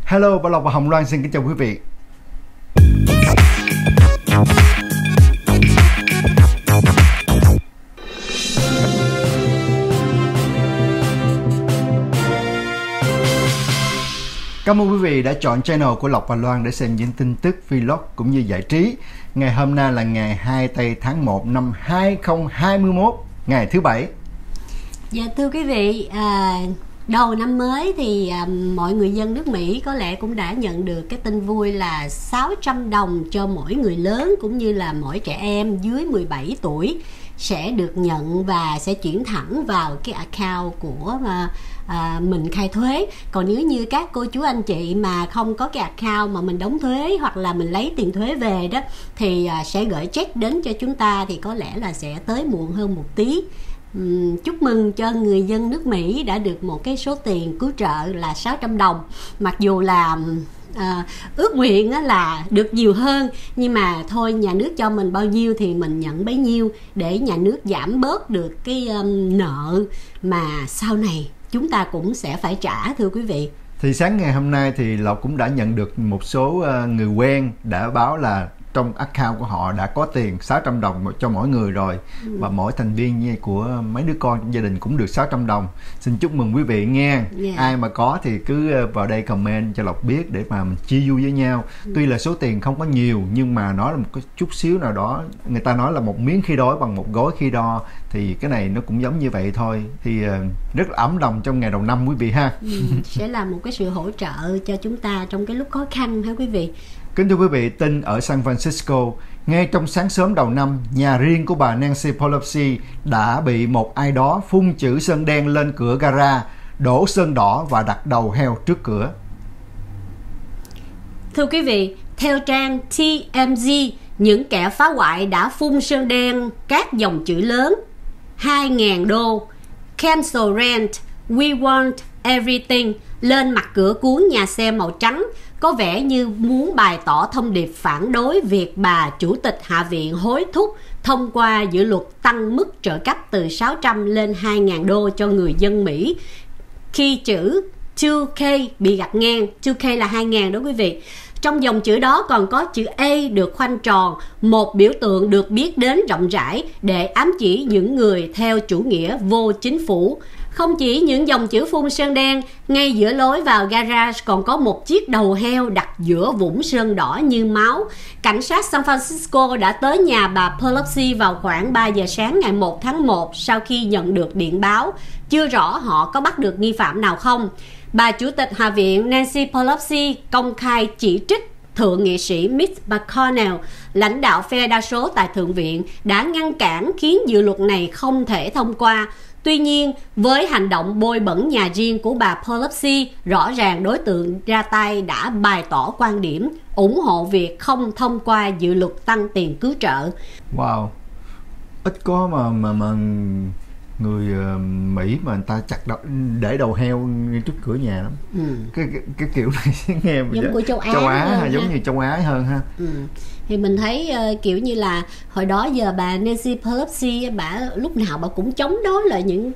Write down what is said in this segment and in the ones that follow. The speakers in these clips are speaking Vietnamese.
Hello, Bảo Lộc và Hồng Loan xin kính chào quý vị. Cảm ơn quý vị đã chọn channel của Lộc và Loan để xem những tin tức, vlog cũng như giải trí. Ngày hôm nay là ngày 2 tây tháng 1 năm 2021, ngày thứ Bảy. Dạ thưa quý vị, đầu năm mới thì mọi người dân nước Mỹ có lẽ cũng đã nhận được cái tin vui là 600 đồng cho mỗi người lớn cũng như là mỗi trẻ em dưới 17 tuổi sẽ được nhận và sẽ chuyển thẳng vào cái account của mình khai thuế. Còn nếu như các cô chú anh chị mà không có cái account mà mình đóng thuế hoặc là mình lấy tiền thuế về đó thì sẽ gửi check đến cho chúng ta, thì có lẽ là sẽ tới muộn hơn một tí. Chúc mừng cho người dân nước Mỹ đã được một cái số tiền cứu trợ là 600 đồng. Mặc dù là ước nguyện là được nhiều hơn, nhưng mà thôi, nhà nước cho mình bao nhiêu thì mình nhận bấy nhiêu để nhà nước giảm bớt được cái nợ mà sau này chúng ta cũng sẽ phải trả, thưa quý vị. Thì sáng ngày hôm nay thì Lộc cũng đã nhận được một số người quen đã báo là trong account của họ đã có tiền 600 đồng cho mỗi người rồi. Và mỗi thành viên của mấy đứa con trong gia đình cũng được 600 đồng. Xin chúc mừng quý vị nghe. Ai mà có thì cứ vào đây comment cho Lộc biết để mà mình chia vui với nhau. Tuy là số tiền không có nhiều nhưng mà nó là một cái chút xíu nào đó. Người ta nói là một miếng khi đói bằng một gói khi đo, thì cái này nó cũng giống như vậy thôi. Thì rất là ấm lòng trong ngày đầu năm quý vị ha. Sẽ là một cái sự hỗ trợ cho chúng ta trong cái lúc khó khăn ha quý vị. Kính thưa quý vị, tin ở San Francisco, ngay trong sáng sớm đầu năm, nhà riêng của bà Nancy Pelosi đã bị một ai đó phun chữ sơn đen lên cửa gara, đổ sơn đỏ và đặt đầu heo trước cửa. Thưa quý vị, theo trang TMZ, những kẻ phá hoại đã phun sơn đen các dòng chữ lớn: 2.000 đô, cancel rent, we want everything lên mặt cửa cuốn nhà xe màu trắng, có vẻ như muốn bày tỏ thông điệp phản đối việc bà Chủ tịch Hạ viện hối thúc thông qua dự luật tăng mức trợ cấp từ 600 lên 2.000 đô cho người dân Mỹ, khi chữ 2K bị gạch ngang. 2K là 2.000 đó quý vị. Trong dòng chữ đó còn có chữ A được khoanh tròn, một biểu tượng được biết đến rộng rãi để ám chỉ những người theo chủ nghĩa vô chính phủ. Không chỉ những dòng chữ phun sơn đen, ngay giữa lối vào garage còn có một chiếc đầu heo đặt giữa vũng sơn đỏ như máu. Cảnh sát San Francisco đã tới nhà bà Pelosi vào khoảng 3 giờ sáng ngày 1 tháng 1 sau khi nhận được điện báo. Chưa rõ họ có bắt được nghi phạm nào không. Bà Chủ tịch Hạ viện Nancy Pelosi công khai chỉ trích Thượng nghị sĩ Mitch McConnell, lãnh đạo phe đa số tại Thượng viện, đã ngăn cản khiến dự luật này không thể thông qua. Tuy nhiên, với hành động bôi bẩn nhà riêng của bà Pelosi, rõ ràng đối tượng ra tay đã bày tỏ quan điểm ủng hộ việc không thông qua dự luật tăng tiền cứu trợ. Wow, ít có mà người Mỹ mà người ta để đầu heo trước cửa nhà lắm. Cái kiểu này nghe giống của châu Á giống như châu Á hơn ha. Thì mình thấy kiểu như là hồi đó giờ bà Nancy Pelosi bà lúc nào bà cũng chống đối lại những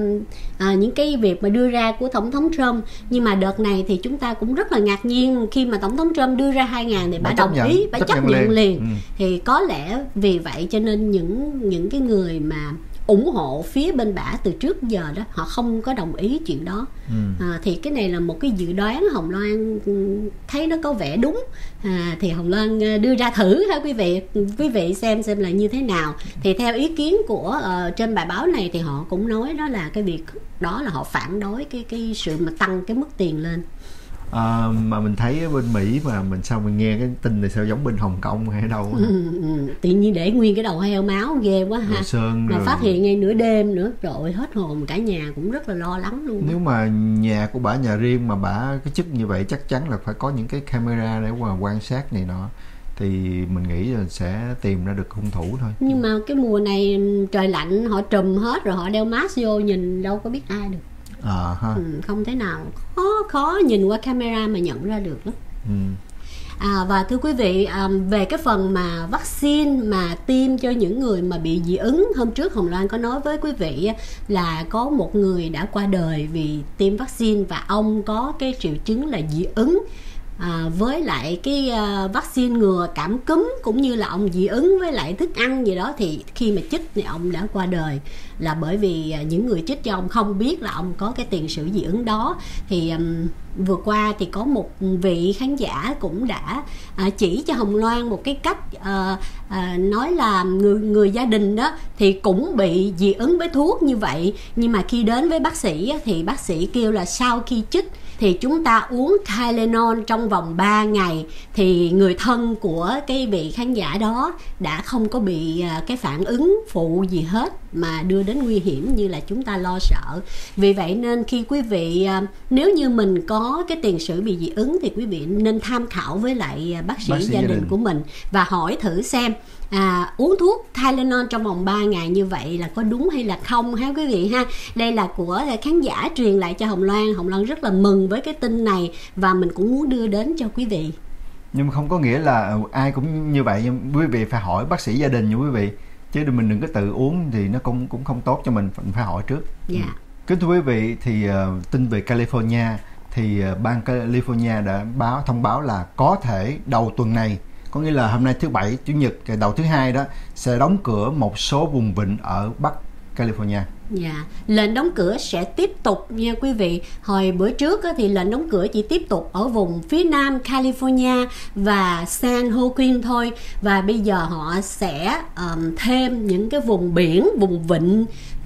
cái việc mà đưa ra của tổng thống Trump, nhưng mà đợt này thì chúng ta cũng rất là ngạc nhiên khi mà tổng thống Trump đưa ra 2.000 thì bà đồng ý, bà chấp nhận liền. Thì có lẽ vì vậy cho nên những cái người mà ủng hộ phía bên bả từ trước giờ đó, họ không có đồng ý chuyện đó. Thì cái này là một cái dự đoán Hồng Loan thấy nó có vẻ đúng. Thì Hồng Loan đưa ra thử ha quý vị xem là như thế nào. Thì theo ý kiến của trên bài báo này thì họ cũng nói đó là cái việc đó là họ phản đối cái sự mà tăng cái mức tiền lên. Mà mình thấy ở bên Mỹ mà sao mình nghe cái tin này sao giống bên Hồng Kông hay ở đâu tự nhiên để nguyên cái đầu heo máu ghê quá ha. Mà rồi phát hiện ngay nửa đêm nữa, rồi hết hồn, cả nhà cũng rất là lo lắng luôn. Nếu mà nhà của bả nhà riêng mà bả cái chức như vậy chắc chắn là phải có những cái camera để mà quan sát này nọ, thì mình nghĩ là sẽ tìm ra được hung thủ thôi. Nhưng mà cái mùa này trời lạnh, họ trùm hết rồi họ đeo mask vô, nhìn đâu có biết ai được. Không thể nào, khó nhìn qua camera mà nhận ra được đó. Và thưa quý vị, về cái phần mà vaccine mà tiêm cho những người mà bị dị ứng, hôm trước Hồng Loan có nói với quý vị là có một người đã qua đời vì tiêm vaccine và ông có cái triệu chứng là dị ứng với lại cái vaccine ngừa cảm cúm, cũng như là ông dị ứng với lại thức ăn gì đó, thì khi mà chích thì ông đã qua đời là bởi vì những người chích cho ông không biết là ông có cái tiền sử dị ứng đó. Thì vừa qua thì có một vị khán giả cũng đã chỉ cho Hồng Loan một cái cách nói là người gia đình đó thì cũng bị dị ứng với thuốc như vậy, nhưng mà khi đến với bác sĩ thì bác sĩ kêu là sau khi chích thì chúng ta uống Tylenol trong vòng 3 ngày thì người thân của cái vị khán giả đó đã không có bị cái phản ứng phụ gì hết mà đưa đến nguy hiểm như là chúng ta lo sợ. Vì vậy nên khi quý vị nếu như mình có cái tiền sử bị dị ứng thì quý vị nên tham khảo với lại bác sĩ gia đình của mình và hỏi thử xem uống thuốc Tylenol trong vòng 3 ngày như vậy là có đúng hay là không ha quý vị ha. Đây là của khán giả truyền lại cho Hồng Loan. Hồng Loan rất là mừng với cái tin này và mình cũng muốn đưa đến cho quý vị. Nhưng mà không có nghĩa là ai cũng như vậy, nhưng quý vị phải hỏi bác sĩ gia đình nha quý vị, chứ mình đừng có tự uống thì nó cũng không tốt cho mình phải hỏi trước. Kính thưa quý vị, thì tin về California thì bang California đã thông báo là có thể đầu tuần này, có nghĩa là hôm nay thứ Bảy, Chủ nhật, đầu thứ Hai đó sẽ đóng cửa một số vùng vịnh ở Bắc California. Lệnh đóng cửa sẽ tiếp tục nha quý vị. Hồi bữa trước thì lệnh đóng cửa chỉ tiếp tục ở vùng phía nam California và San Joaquin thôi. Và bây giờ họ sẽ thêm những cái vùng biển, vùng vịnh.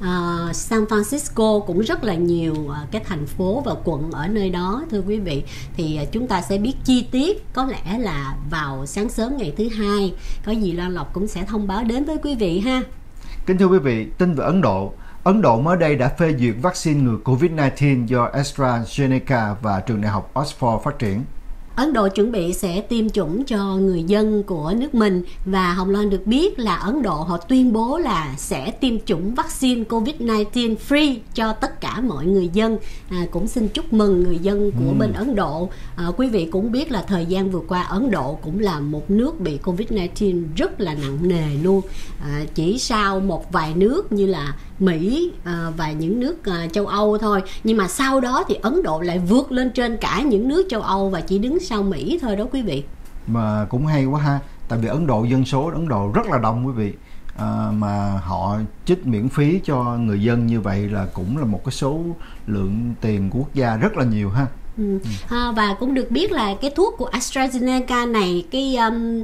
San Francisco cũng rất là nhiều cái thành phố và quận ở nơi đó thưa quý vị. Thì chúng ta sẽ biết chi tiết có lẽ là vào sáng sớm ngày thứ Hai. Có gì Loan Lộc cũng sẽ thông báo đến với quý vị ha. Kính thưa quý vị, tin về Ấn Độ. Ấn Độ mới đây đã phê duyệt vaccine ngừa COVID-19 do AstraZeneca và trường đại học Oxford phát triển. Ấn Độ chuẩn bị sẽ tiêm chủng cho người dân của nước mình và Hồng Loan được biết là Ấn Độ họ tuyên bố là sẽ tiêm chủng vaccine COVID-19 free cho tất cả mọi người dân. Cũng xin chúc mừng người dân của bên Ấn Độ. Quý vị cũng biết là thời gian vừa qua Ấn Độ cũng là một nước bị COVID-19 rất là nặng nề luôn. Chỉ sau một vài nước như là Mỹ và những nước châu Âu thôi. Nhưng mà sau đó thì Ấn Độ lại vượt lên trên cả những nước châu Âu và chỉ đứng sau Mỹ thôi đó quý vị. Mà cũng hay quá ha. Tại vì dân số Ấn Độ rất là đông quý vị. Mà họ chích miễn phí cho người dân như vậy là cũng là một cái số lượng tiền của quốc gia rất là nhiều ha. Và cũng được biết là cái thuốc của AstraZeneca này cái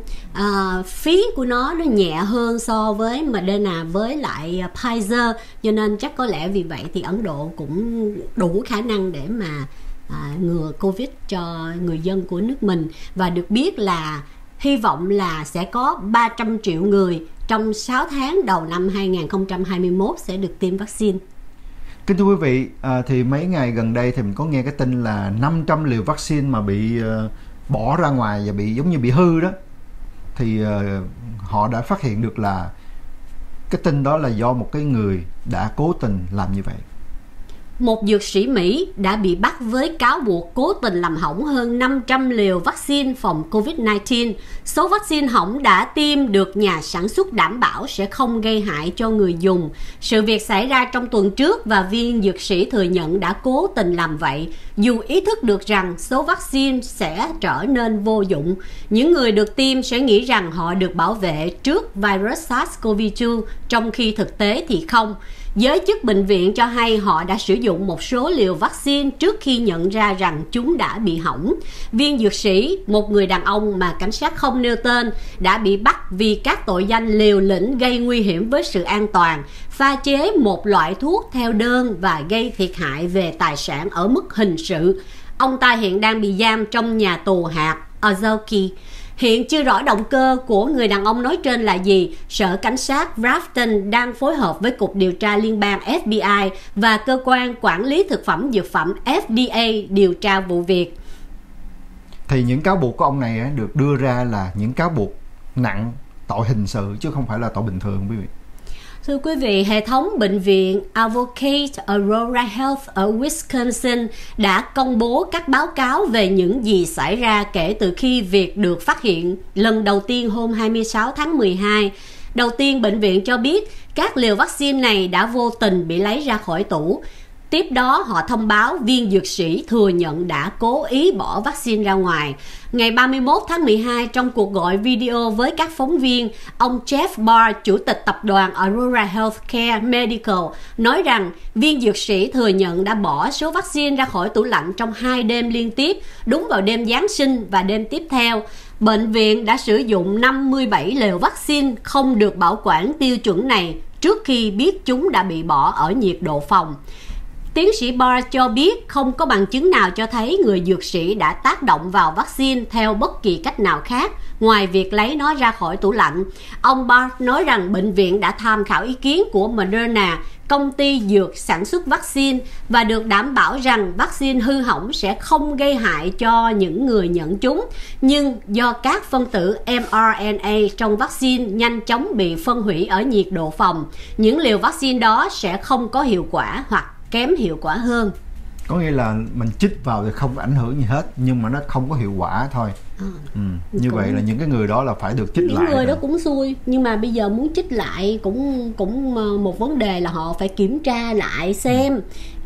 phí của nó nhẹ hơn so với Moderna với lại Pfizer, cho nên chắc có lẽ vì vậy thì Ấn Độ cũng đủ khả năng để mà ngừa Covid cho người dân của nước mình. Và được biết là hy vọng là sẽ có 300 triệu người trong 6 tháng đầu năm 2021 sẽ được tiêm vaccine. Kính thưa quý vị, thì mấy ngày gần đây thì mình có nghe cái tin là 500 liều vaccine mà bị bỏ ra ngoài và giống như bị hư đó. Thì họ đã phát hiện được là cái tin đó là do một cái người đã cố tình làm như vậy. Một dược sĩ Mỹ đã bị bắt với cáo buộc cố tình làm hỏng hơn 500 liều vaccine phòng COVID-19. Số vaccine hỏng đã tiêm được nhà sản xuất đảm bảo sẽ không gây hại cho người dùng. Sự việc xảy ra trong tuần trước và viên dược sĩ thừa nhận đã cố tình làm vậy, dù ý thức được rằng số vaccine sẽ trở nên vô dụng. Những người được tiêm sẽ nghĩ rằng họ được bảo vệ trước virus SARS-CoV-2, trong khi thực tế thì không. Giới chức bệnh viện cho hay họ đã sử dụng một số liều vaccine trước khi nhận ra rằng chúng đã bị hỏng. Viên dược sĩ, một người đàn ông mà cảnh sát không nêu tên, đã bị bắt vì các tội danh liều lĩnh gây nguy hiểm với sự an toàn, pha chế một loại thuốc theo đơn và gây thiệt hại về tài sản ở mức hình sự. Ông ta hiện đang bị giam trong nhà tù hạt Azuki. Hiện chưa rõ động cơ của người đàn ông nói trên là gì. Sở Cảnh sát Grafton đang phối hợp với Cục Điều tra Liên bang FBI và Cơ quan Quản lý Thực phẩm Dược phẩm FDA điều tra vụ việc. Thì những cáo buộc của ông này được đưa ra là những cáo buộc nặng, tội hình sự chứ không phải là tội bình thường quý vị. Thưa quý vị, hệ thống bệnh viện Advocate Aurora Health ở Wisconsin đã công bố các báo cáo về những gì xảy ra kể từ khi việc được phát hiện lần đầu tiên hôm 26 tháng 12. Đầu tiên, bệnh viện cho biết các liều vaccine này đã vô tình bị lấy ra khỏi tủ. Tiếp đó, họ thông báo viên dược sĩ thừa nhận đã cố ý bỏ vaccine ra ngoài. Ngày 31 tháng 12, trong cuộc gọi video với các phóng viên, ông Jeff Barr, chủ tịch tập đoàn Aurora Healthcare Medical, nói rằng viên dược sĩ thừa nhận đã bỏ số vaccine ra khỏi tủ lạnh trong 2 đêm liên tiếp, đúng vào đêm Giáng sinh và đêm tiếp theo. Bệnh viện đã sử dụng 57 liều vaccine không được bảo quản tiêu chuẩn này trước khi biết chúng đã bị bỏ ở nhiệt độ phòng. Tiến sĩ Barr cho biết không có bằng chứng nào cho thấy người dược sĩ đã tác động vào vaccine theo bất kỳ cách nào khác ngoài việc lấy nó ra khỏi tủ lạnh. Ông Barr nói rằng bệnh viện đã tham khảo ý kiến của Moderna, công ty dược sản xuất vaccine, và được đảm bảo rằng vaccine hư hỏng sẽ không gây hại cho những người nhận chúng. Nhưng do các phân tử mRNA trong vaccine nhanh chóng bị phân hủy ở nhiệt độ phòng, những liều vaccine đó sẽ không có hiệu quả hoặc kém hiệu quả hơn. Có nghĩa là mình chích vào thì không ảnh hưởng gì hết, nhưng mà nó không có hiệu quả thôi. Như vậy là những cái người đó là phải được chích lại. Những người đó cũng xui, nhưng mà bây giờ muốn chích lại cũng một vấn đề là họ phải kiểm tra lại xem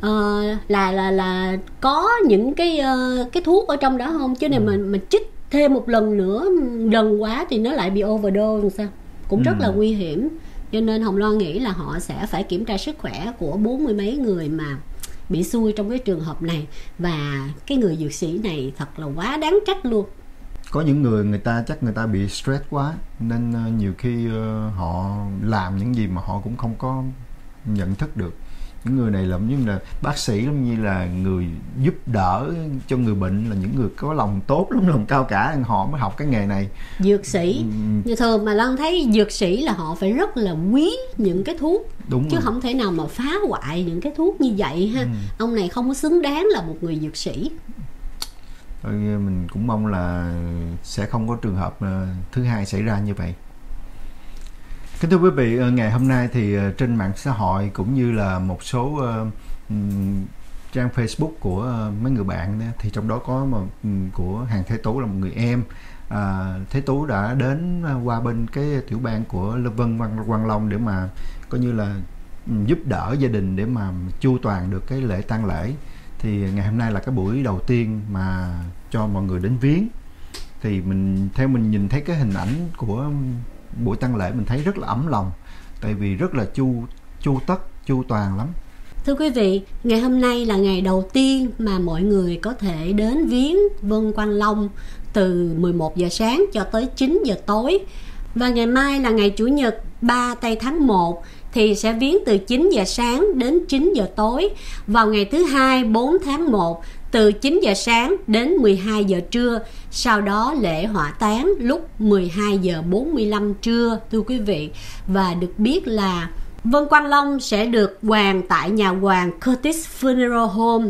là có những cái thuốc ở trong đó không, chứ này mình chích thêm một lần nữa lần quá thì nó lại bị overdose sao, cũng rất là nguy hiểm. Cho nên Hồng Loan nghĩ là họ sẽ phải kiểm tra sức khỏe của 40 mấy người mà bị xui trong cái trường hợp này. Và cái người dược sĩ này thật là quá đáng trách luôn. Có những người chắc người ta bị stress quá, nên nhiều khi họ làm những gì mà họ cũng không có nhận thức được. Những người này giống như là bác sĩ, giống như là người giúp đỡ cho người bệnh, là những người có lòng tốt lắm, lòng cao cả, họ mới học cái nghề này. Dược sĩ như thường mà Lan thấy dược sĩ là họ phải rất là quý những cái thuốc. Đúng chứ rồi. không thể nào mà phá hoại những cái thuốc như vậy ha. Ông này không có xứng đáng là một người dược sĩ. Mình cũng mong là sẽ không có trường hợp thứ hai xảy ra như vậy. Kính thưa quý vị, ngày hôm nay thì trên mạng xã hội cũng như là một số trang Facebook của mấy người bạn đó, thì trong đó có một của Hàng Thế Tú là một người em. Thế Tú đã đến qua bên cái tiểu bang của Vân Quang Long để mà coi như là giúp đỡ gia đình để mà chu toàn được cái lễ tang lễ. Thì ngày hôm nay là cái buổi đầu tiên mà cho mọi người đến viếng. Thì theo mình nhìn thấy cái hình ảnh của buổi tang lễ, mình thấy rất là ấm lòng, tại vì rất là chu toàn lắm. Thưa quý vị, ngày hôm nay là ngày đầu tiên mà mọi người có thể đến viếng Vân Quang Long từ 11 giờ sáng cho tới 9 giờ tối. Và ngày mai là ngày Chủ nhật 3 tây tháng 1 thì sẽ viếng từ 9 giờ sáng đến 9 giờ tối. Vào ngày thứ hai 4 tháng 1 từ 9 giờ sáng đến 12 giờ trưa. Sau đó lễ hỏa táng lúc 12 giờ 45 trưa, thưa quý vị. Và được biết là Vân Quang Long sẽ được hoàng tại nhà hoàng Curtis Funeral Home,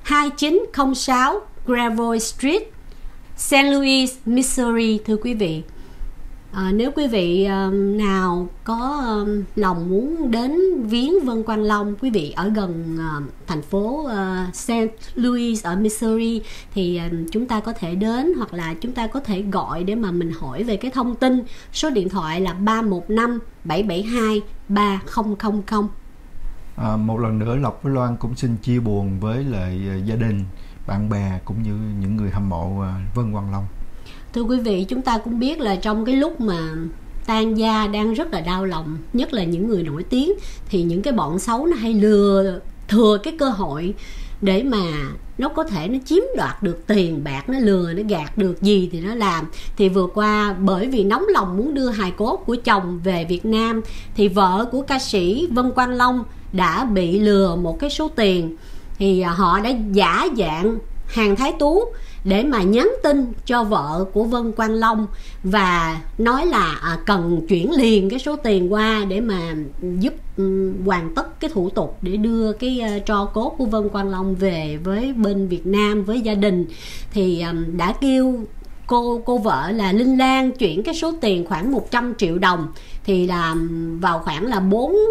2906 Gravois Street, St. Louis, Missouri, thưa quý vị. Nếu quý vị nào có lòng muốn đến viếng Vân Quang Long, quý vị ở gần thành phố St. Louis ở Missouri, thì chúng ta có thể đến, hoặc là chúng ta có thể gọi để mà mình hỏi về cái thông tin. Số điện thoại là 315 772 3000. Một lần nữa Lộc với Loan cũng xin chia buồn với lại gia đình, bạn bè cũng như những người hâm mộ Vân Quang Long. Thưa quý vị, chúng ta cũng biết là trong cái lúc mà tang gia đang rất là đau lòng, nhất là những người nổi tiếng, thì những cái bọn xấu nó hay thừa cái cơ hội để mà nó có thể nó chiếm đoạt được tiền bạc, nó lừa, nó gạt được gì thì nó làm. Thì vừa qua, bởi vì nóng lòng muốn đưa hài cốt của chồng về Việt Nam, thì vợ của ca sĩ Vân Quang Long đã bị lừa một cái số tiền. Thì họ đã giả dạng Hàng Thái Tú để mà nhắn tin cho vợ của Vân Quang Long và nói là cần chuyển liền cái số tiền qua để mà giúp hoàn tất cái thủ tục để đưa cái tro cốt của Vân Quang Long về với bên Việt Nam, với gia đình. Thì đã kêu cô vợ là Linh Lan chuyển cái số tiền khoảng 100 triệu đồng, thì là vào khoảng là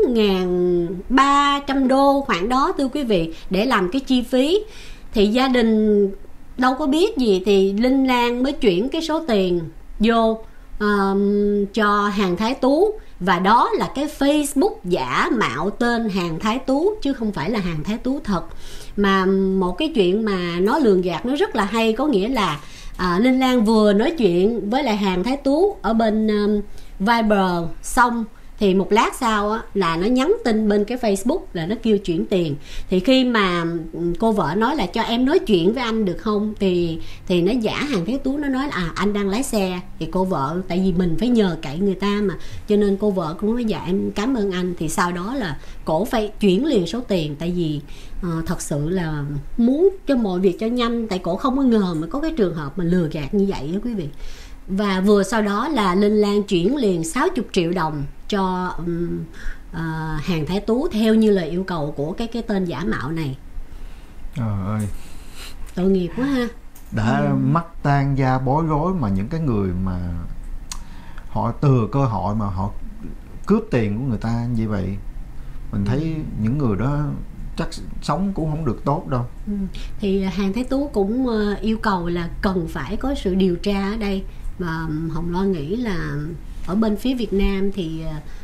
4.300 đô khoảng đó thưa quý vị, để làm cái chi phí. Thì gia đình đâu có biết gì, thì Linh Lan mới chuyển cái số tiền vô cho Hàn Thái Tú, và đó là cái Facebook giả mạo tên Hàn Thái Tú chứ không phải là Hàn Thái Tú thật. Mà một cái chuyện mà nó lường gạt nó rất là hay, có nghĩa là Linh Lan vừa nói chuyện với lại Hàn Thái Tú ở bên Viber xong, thì một lát sau á, là nó nhắn tin bên cái Facebook là nó kêu chuyển tiền. Thì khi mà cô vợ nói là cho em nói chuyện với anh được không, thì nó giả Hàn Thái Tú nó nói là anh đang lái xe. Thì cô vợ, tại vì mình phải nhờ cậy người ta mà, cho nên cô vợ cũng nói dạ em cảm ơn anh. Thì sau đó là cổ phải chuyển liền số tiền, tại vì thật sự là muốn cho mọi việc cho nhanh, tại cổ không có ngờ mà có cái trường hợp mà lừa gạt như vậy đó quý vị. Và vừa sau đó là Linh Lan chuyển liền 60 triệu đồng cho Hàn Thái Tú theo như lời yêu cầu của cái tên giả mạo này. Trời ơi, tội nghiệp quá ha. Đã mắc tan da bối rối, mà những cái người mà họ từ cơ hội mà họ cướp tiền của người ta như vậy, mình thấy những người đó chắc sống cũng không được tốt đâu. Thì Hàn Thái Tú cũng yêu cầu là cần phải có sự điều tra ở đây, và Hồng Loan nghĩ là ở bên phía Việt Nam thì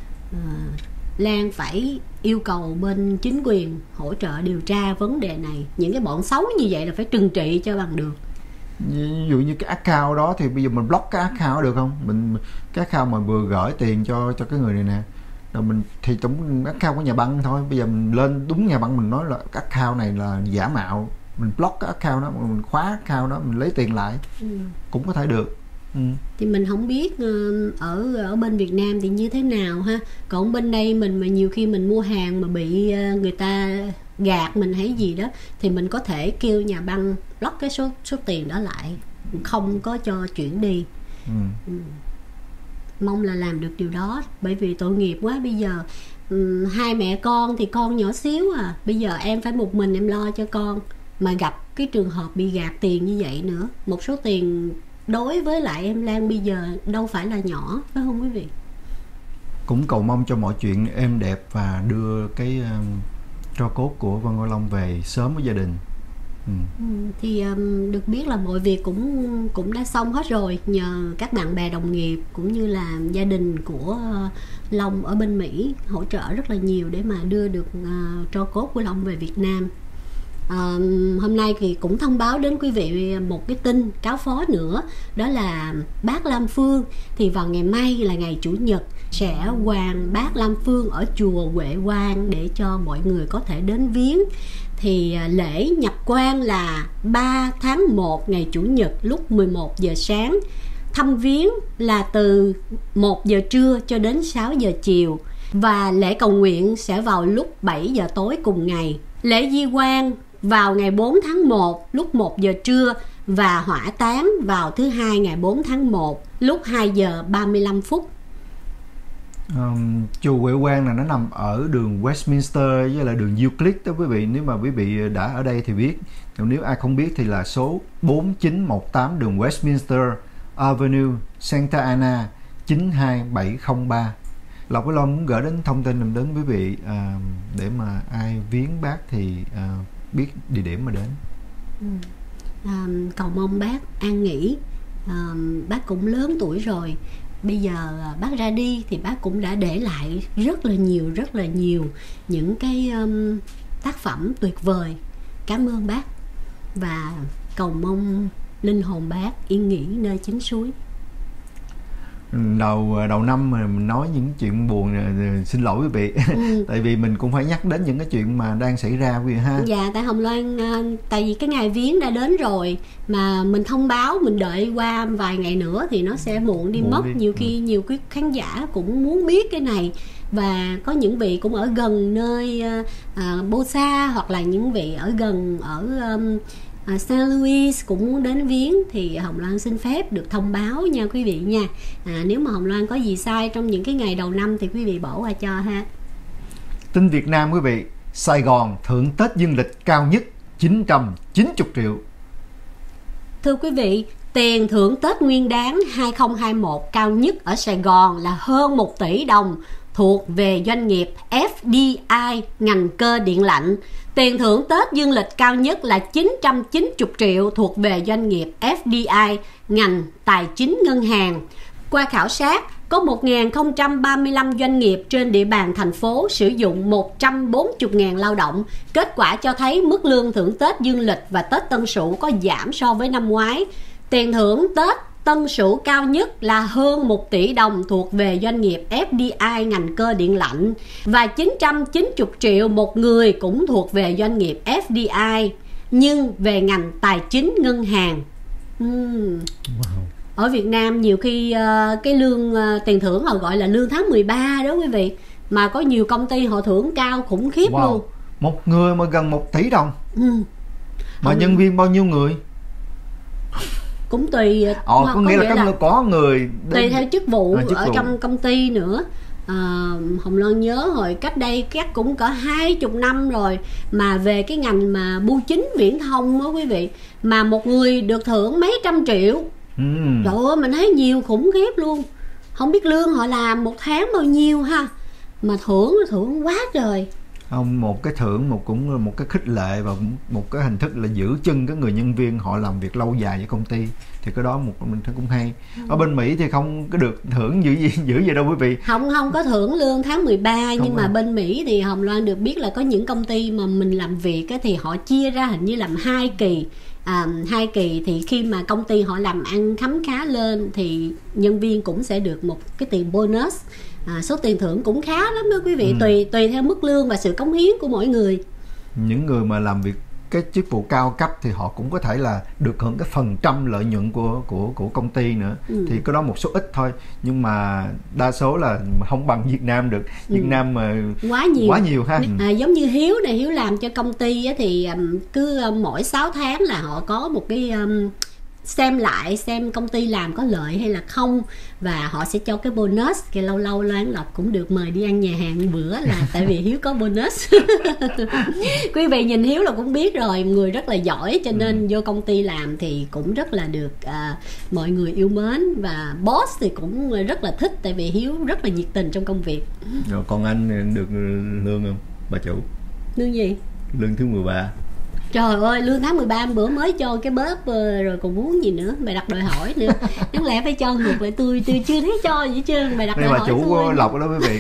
Lan phải yêu cầu bên chính quyền hỗ trợ điều tra vấn đề này. Những cái bọn xấu như vậy là phải trừng trị cho bằng được. Ví dụ như cái account đó thì bây giờ mình block cái account được không? Cái account mà vừa gửi tiền cho cái người này nè, rồi mình thì tổng account của nhà băng thôi. Bây giờ mình lên đúng nhà băng mình nói là cái account này là giả mạo, mình block cái account đó, mình khóa account đó, mình lấy tiền lại cũng có thể được. Thì mình không biết ở bên Việt Nam thì như thế nào ha. Còn bên đây mình mà nhiều khi mình mua hàng mà bị người ta gạt mình hay gì đó, thì mình có thể kêu nhà băng block cái số tiền đó lại, không có cho chuyển đi. Mong là làm được điều đó, bởi vì tội nghiệp quá. Bây giờ hai mẹ con thì con nhỏ xíu bây giờ em phải một mình em lo cho con, mà gặp cái trường hợp bị gạt tiền như vậy nữa. Một số tiền đối với lại em Lan bây giờ đâu phải là nhỏ, phải không quý vị? Cũng cầu mong cho mọi chuyện êm đẹp và đưa cái tro cốt của Văn Ngọc Long về sớm với gia đình. Thì được biết là mọi việc cũng đã xong hết rồi, nhờ các bạn bè đồng nghiệp cũng như là gia đình của Long ở bên Mỹ hỗ trợ rất là nhiều để mà đưa được tro cốt của Long về Việt Nam. Hôm nay thì cũng thông báo đến quý vị một cái tin cáo phó nữa, đó là bác Lam Phương thì vào ngày mai là ngày Chủ nhật sẽ hoàng bác Lam Phương ở chùa Huệ Quang để cho mọi người có thể đến viếng. Thì lễ nhập quan là 3 tháng 1 ngày Chủ nhật lúc 11 giờ sáng. Thăm viếng là từ 1 giờ trưa cho đến 6 giờ chiều. Và lễ cầu nguyện sẽ vào lúc 7 giờ tối cùng ngày. Lễ di quan vào ngày 4 tháng 1 lúc 1 giờ trưa và hỏa táng vào thứ Hai ngày 4 tháng 1 lúc 2 giờ 35 phút. Chùa Huệ Quang là nó nằm ở đường Westminster với lại đường Euclid đó quý vị. Nếu mà quý vị đã ở đây thì biết. Nếu ai không biết thì là số 4918 đường Westminster Avenue, Santa Ana 92703. Lộc với Long muốn gửi đến thông tin đến quý vị để mà ai viếng bác thì biết địa điểm mà đến. Cầu mong bác an nghỉ. Bác cũng lớn tuổi rồi. Bây giờ bác ra đi thì bác cũng đã để lại rất là nhiều những cái tác phẩm tuyệt vời. Cảm ơn bác và cầu mong linh hồn bác yên nghỉ nơi chính suối. Đầu năm mà mình nói những chuyện buồn xin lỗi quý vị. Tại vì mình cũng phải nhắc đến những cái chuyện mà đang xảy ra quý vị ha. Dạ, tại Hồng Loan tại vì cái ngày viếng đã đến rồi mà mình thông báo, mình đợi qua vài ngày nữa thì nó sẽ muộn đi mất. Nhiều khi nhiều cái khán giả cũng muốn biết cái này, và có những vị cũng ở gần nơi Bosa, hoặc là những vị ở gần ở St. Louis cũng muốn đến viếng, thì Hồng Loan xin phép được thông báo nha quý vị nha. Nếu mà Hồng Loan có gì sai trong những cái ngày đầu năm thì quý vị bỏ qua cho ha. Tin Việt Nam quý vị, Sài Gòn thưởng Tết dương lịch cao nhất 990 triệu. Thưa quý vị, Tiền thưởng Tết Nguyên đán 2021 cao nhất ở Sài Gòn là hơn 1 tỷ đồng thuộc về doanh nghiệp FDI ngành cơ điện lạnh. Tiền thưởng Tết dương lịch cao nhất là 990 triệu thuộc về doanh nghiệp FDI ngành tài chính ngân hàng. Qua khảo sát, có 1.035 doanh nghiệp trên địa bàn thành phố sử dụng 140.000 lao động. Kết quả cho thấy mức lương thưởng Tết dương lịch và Tết Tân Sửu có giảm so với năm ngoái. Tiền thưởng Tết Tân Sửu cao nhất là hơn 1 tỷ đồng thuộc về doanh nghiệp FDI ngành cơ điện lạnh và 990 triệu một người cũng thuộc về doanh nghiệp FDI nhưng về ngành tài chính ngân hàng. Ở Việt Nam nhiều khi cái lương tiền thưởng họ gọi là lương tháng 13 đó quý vị, mà có nhiều công ty họ thưởng cao khủng khiếp luôn. Một người mà gần 1 tỷ đồng. Mà nhân viên bao nhiêu người? Cũng tùy. Có nghĩa là có người tùy theo chức vụ ở trong công ty nữa. Hồng Loan nhớ hồi cách đây chắc cũng có 20 năm rồi, mà về cái ngành mà bưu chính viễn thông đó quý vị, mà một người được thưởng mấy trăm triệu. Trời ơi, mình thấy nhiều khủng khiếp luôn. Không biết lương họ làm một tháng bao nhiêu ha, mà thưởng quá trời. Không, một cái thưởng, cũng một cái khích lệ và một cái hình thức là giữ chân cái người nhân viên họ làm việc lâu dài với công ty, thì cái đó mình thấy cũng hay. Ở bên Mỹ thì không có được thưởng dữ gì đâu quý vị. Không có thưởng lương tháng 13 nhưng mà bên Mỹ thì Hồng Loan được biết là có những công ty mà mình làm việc thì họ chia ra hình như làm 2 kỳ. 2 kỳ thì khi mà công ty họ làm ăn khấm khá lên thì nhân viên cũng sẽ được một cái tiền bonus. Số tiền thưởng cũng khá lắm đó quý vị, tùy theo mức lương và sự cống hiến của mỗi người. Những người mà làm việc cái chức vụ cao cấp thì họ cũng có thể là được hưởng cái phần trăm lợi nhuận của công ty nữa. Thì cái đó một số ít thôi, nhưng mà đa số là không bằng Việt Nam được. Việt Nam mà quá nhiều ha. Giống như Hiếu này, Hiếu làm cho công ty thì cứ mỗi 6 tháng là họ có một cái xem công ty làm có lợi hay là không, và họ sẽ cho cái bonus. Cái lâu lâu Loan Lộc cũng được mời đi ăn nhà hàng bữa là tại vì Hiếu có bonus. Quý vị nhìn Hiếu là cũng biết rồi, người rất là giỏi, cho nên vô công ty làm thì cũng rất là được mọi người yêu mến, và boss thì cũng rất là thích, tại vì Hiếu rất là nhiệt tình trong công việc. Rồi còn anh được lương không bà chủ? Lương gì? Lương thứ 13. Trời ơi, lương tháng 13 bữa mới cho cái bóp rồi còn muốn gì nữa, mày đặt đòi hỏi nữa. Đáng lẽ phải cho ngược lại, tôi chưa thấy cho gì hết trơn, mày đặt đòi hỏi tôi. Bà chủ của Lộc đó quý vị.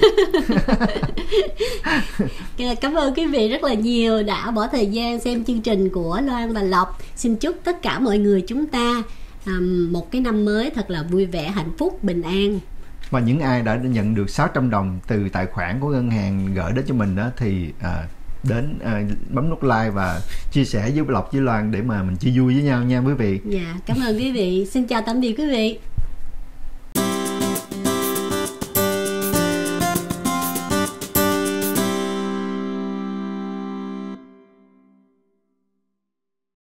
Cảm ơn quý vị rất là nhiều đã bỏ thời gian xem chương trình của Loan và Lộc. Xin chúc tất cả mọi người chúng ta một cái năm mới thật là vui vẻ, hạnh phúc, bình an. Và những ai đã nhận được 600 đồng từ tài khoản của ngân hàng gửi đến cho mình đó thì đến bấm nút like và chia sẻ với Lộc với Loan để mà mình chia vui với nhau nha quý vị. Dạ, cảm ơn quý vị. Xin chào tạm biệt quý vị.